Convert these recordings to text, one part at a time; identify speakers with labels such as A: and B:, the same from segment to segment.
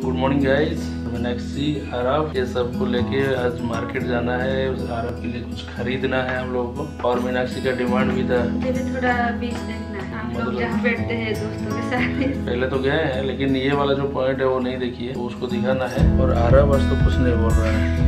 A: Good morning guys. Meenakshi Aarav ये सबको लेके आज मार्केट जाना है। आरव के लिए कुछ खरीदना है हम लोगों को, और मीनाक्षी का डिमांड भी था
B: मुझे भी थोड़ा बीच देखना है। हम लोग जहाँ बैठते हैं दोस्तों के साथ।
A: पहले तो गए हैं, लेकिन ये वाला जो पॉइंट है वो नहीं देखिए, तो उसको दिखाना है। और आरव बस तो कुछ नहीं बोल रहा है।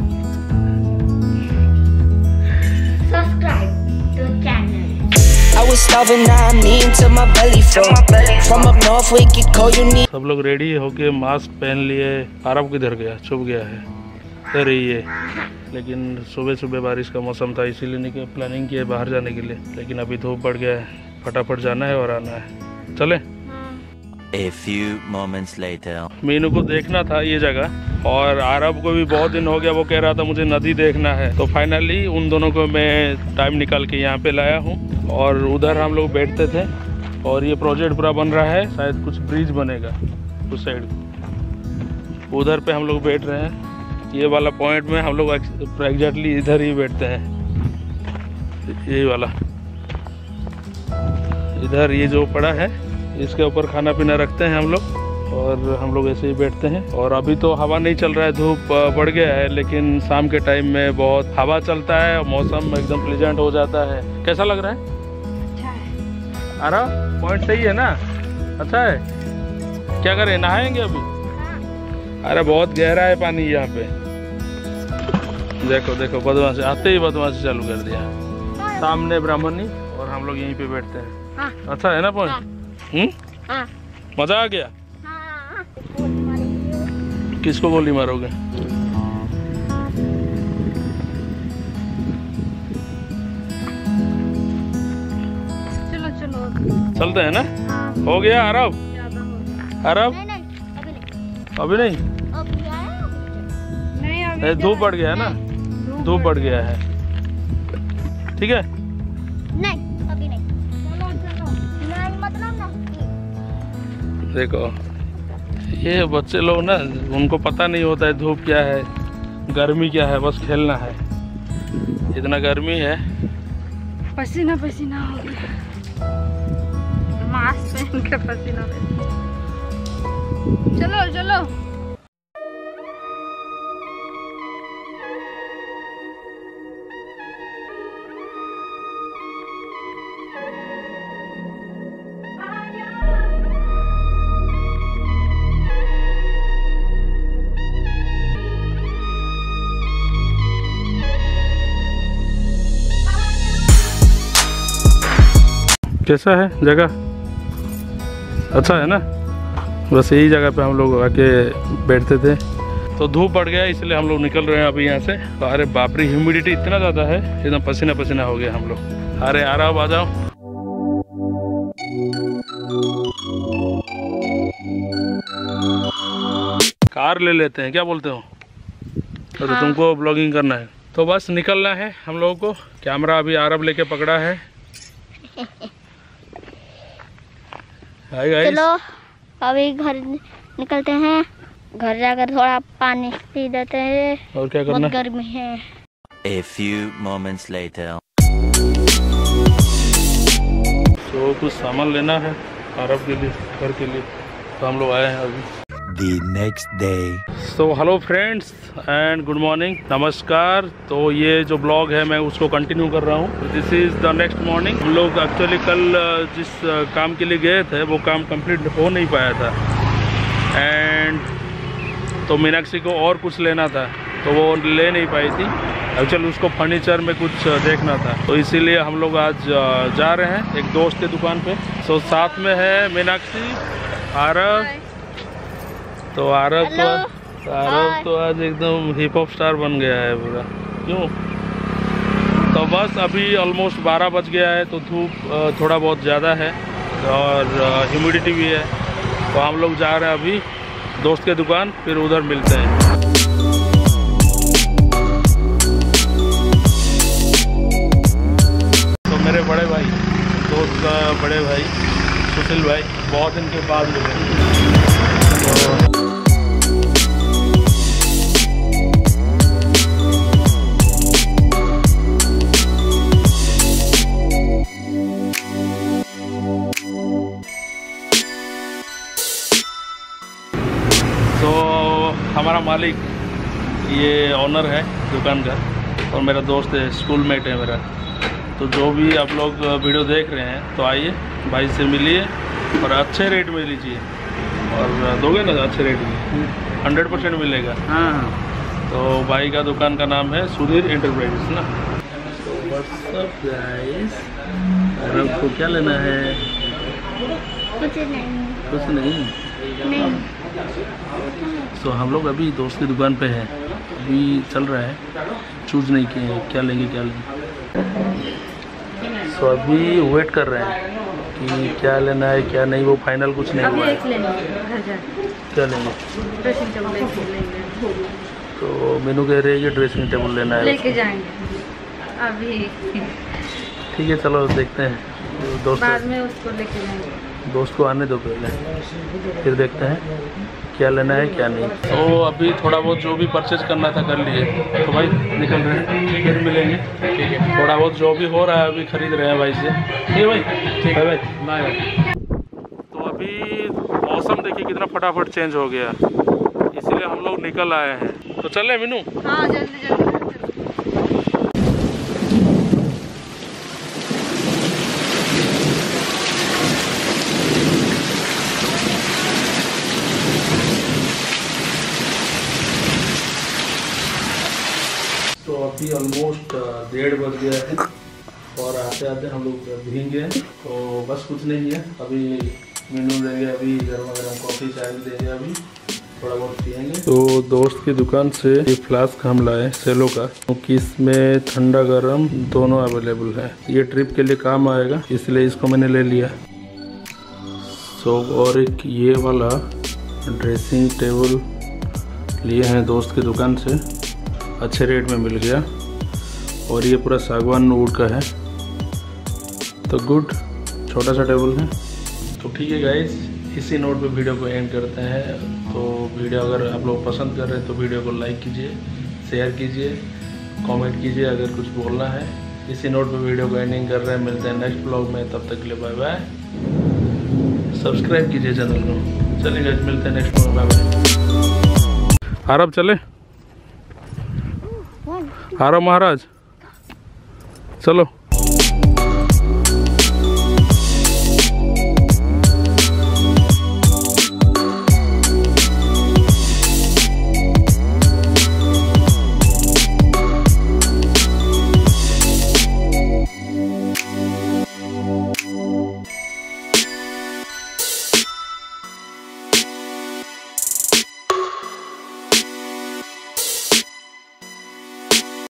C: Subscribe to the channel.
D: I was starving, now I'm eating till my belly full. From up north, we get cold, you need.
A: सब लोग रेडी होके मास्क पहन लिए। आरव किधर गया? छुप गया है इधर ही है। लेकिन सुबह सुबह बारिश का मौसम था, इसीलिए नहीं प्लानिंग की है बाहर जाने के लिए। लेकिन अभी धूप बढ़ गया है, फटाफट जाना है और आना है। चले।
E: A few moments later.
A: Meenu को देखना था ये जगह, और आरव को भी बहुत दिन हो गया, वो कह रहा था मुझे नदी देखना है। तो फाइनली उन दोनों को मैं टाइम निकाल के यहाँ पे लाया हूँ। और उधर हम लोग बैठते थे, और ये प्रोजेक्ट पूरा बन रहा है, शायद कुछ ब्रिज बनेगा उस साइड। उधर पे हम लोग बैठ रहे हैं। ये वाला पॉइंट में हम लोग एग्जैक्टली इधर ही बैठते हैं। ये वाला इधर ये जो पड़ा है, इसके ऊपर खाना पीना रखते हैं हम लोग, और हम लोग ऐसे ही बैठते हैं। और अभी तो हवा नहीं चल रहा है, धूप बढ़ गया है, लेकिन शाम के टाइम में बहुत हवा चलता है और मौसम एकदम प्लेजेंट हो जाता है। कैसा लग रहा है?
B: अच्छा है।
A: अरे पॉइंट सही है ना? अच्छा है। क्या करें, नहाएंगे अभी? अरे बहुत गहरा है पानी यहाँ पे। देखो देखो, बदमाशी आते ही बदमाशी चालू कर दिया। सामने ब्राह्मणी और हम लोग यहीं पे बैठते हैं। अच्छा है ना पॉइंट? मजा आ गया। किसको गोली मारोगे?
B: चलो चलो
A: चलते हैं ना? हो गया आरव? आरव अभी नहीं?
B: नहीं अभी
A: धूप बढ़ गया है ना? धूप बढ़ गया है। ठीक है।
C: नहीं अभी नहीं। चलो चलो। नहीं मतलब ना।
A: देखो ये बच्चे लोग ना, उनको पता नहीं होता है धूप क्या है, गर्मी क्या है, बस खेलना है। इतना गर्मी है,
B: पसीना पसीना हो गया। मास्क पहन के पसीना पसीना। चलो चलो।
A: कैसा है जगह? अच्छा है ना? बस यही जगह पे हम लोग आके बैठते थे। तो धूप बढ़ गया, इसलिए हम लोग निकल रहे हैं अभी यहाँ से। तो अरे बाप रे, ह्यूमिडिटी इतना ज़्यादा है, एकदम पसीना पसीना हो गया हम लोग। अरे आराम आ जाओ। कार ले लेते हैं, क्या बोलते हो? तो तुमको ब्लॉगिंग करना है तो बस निकलना है हम लोगों को। कैमरा अभी आरव लेके पकड़ा है। Hi guys.
C: चलो अभी घर निकलते हैं। घर जाकर थोड़ा पानी पी देते हैं।
A: और क्या करना?
C: बहुत गर्मी है।
E: A few moments later.
A: तो कुछ सामान लेना है आरव के लिए, घर के लिए, तो हम लोग आए हैं अभी।
E: The next day.
A: So hello friends and good morning, नमस्कार। तो ये जो ब्लॉग है मैं उसको कंटिन्यू कर रहा हूँ। This is the next morning. हम लोग एक्चुअली कल जिस काम के लिए गए थे वो काम कंप्लीट हो नहीं पाया था, एंड तो मीनाक्षी को और कुछ लेना था, तो वो ले नहीं पाई थी। एक्चुअली उसको फर्नीचर में कुछ देखना था, तो इसीलिए हम लोग आज जा रहे हैं एक दोस्त के दुकान पे। सो साथ में है मीनाक्षी, आरव। तो आरव तो आज एकदम हिप हॉप स्टार बन गया है पूरा। क्यों? तो बस अभी ऑलमोस्ट 12 बज गया है, तो धूप थोड़ा बहुत ज़्यादा है और ह्यूमिडिटी भी है। तो हम लोग जा रहे हैं अभी दोस्त के दुकान, फिर उधर मिलते हैं। तो मेरे बड़े भाई, दोस्त का बड़े भाई सुशील भाई, बहुत दिन के बाद मिले। तो हमारा मालिक ये ऑनर है दुकान का और मेरा दोस्त है, स्कूल मेट है मेरा। तो जो भी आप लोग वीडियो देख रहे हैं तो आइए भाई से मिलिए और अच्छे रेट में लीजिए। और दोगे ना अच्छे रेट में? 100% मिलेगा।
F: हाँ।
A: तो भाई का दुकान का नाम है सुधीर एंटरप्राइजेस ना। व्हाट्सअप गाइस, और आपको क्या लेना है?
C: कुछ नहीं।
A: कुछ नहीं। तो हम लोग अभी दोस्त की दुकान पे हैं, अभी चल रहा है, चूज नहीं किए हैं क्या लेंगे क्या लेंगे। तो अभी वेट कर रहे हैं कि क्या लेना है क्या नहीं, वो फाइनल कुछ नहीं हुआ है। क्या लेंगे?
B: ड्रेसिंग टेबल लेंगे।
A: तो मेनू कह रहे हैं कि ड्रेसिंग टेबल लेना है,
B: लेके जाएंगे अभी।
A: ठीक है चलो देखते हैं। दोस्त
B: बाद में उसको लेके जाएंगे।
A: दोस्त को आने दो पहले, फिर देखते हैं क्या लेना है क्या नहीं। तो अभी थोड़ा बहुत जो भी परचेज करना था कर लिए, तो भाई निकल रहे हैं, फिर मिलेंगे। ठीक है, थोड़ा बहुत जो भी हो रहा है अभी खरीद रहे हैं भाई से। ठीक है भाई, ठीक है भाई, बाय बाय। तो अभी मौसम देखिए कितना फटाफट चेंज हो गया, इसीलिए हम लोग निकल आए हैं। तो चल रहे मीनू?
B: हाँ जल्दी जल्दी।
A: तो अभी ऑलमोस्ट 1:30 बज गया है और आते आते हम लोग भीग गए। तो बस कुछ नहीं है, अभी मीनू देंगे, अभी गर्मा गर्म कॉफ़ी चाय भी देंगे, अभी थोड़ा बहुत पियेंगे। तो दोस्त की दुकान से ये फ्लास्क हम लाए सेलो का, क्योंकि इसमें ठंडा गर्म दोनों अवेलेबल है। ये ट्रिप के लिए काम आएगा, इसलिए इसको मैंने ले लिया। और एक ये वाला ड्रेसिंग टेबल लिए हैं दोस्त की दुकान से, अच्छे रेट में मिल गया। और ये पूरा सागवान वुड का है, तो गुड, छोटा सा टेबल है। तो ठीक है गाइस, इसी नोट पे वीडियो को एंड करते हैं। तो वीडियो अगर आप लोग पसंद कर रहे हैं तो वीडियो को लाइक कीजिए, शेयर कीजिए, कमेंट कीजिए अगर कुछ बोलना है। इसी नोट पे वीडियो को एंडिंग कर रहे हैं, मिलते हैं नेक्स्ट ब्लॉग में, तब तक के लिए बाय बाय। सब्सक्राइब कीजिए चैनल को। चलिए गाइस, मिलते हैं नेक्स्ट ब्लॉग में, बाय बाय। आरब चले? आरब महाराज चलो।